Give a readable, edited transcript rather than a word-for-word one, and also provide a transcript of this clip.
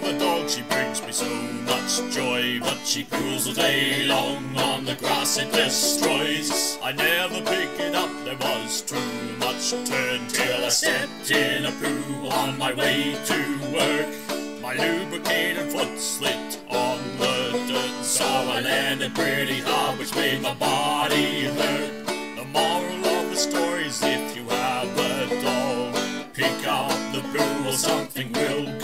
the dog, she brings me so much joy, but she poos all day long on the grass it destroys. I never pick it up, there was too much turd till I stepped in a poo on my way to work. My lubricated foot slipped on the dirt, so I landed pretty hard, which made my body hurt. The moral of the story is if you have a dog, pick up the poo or something will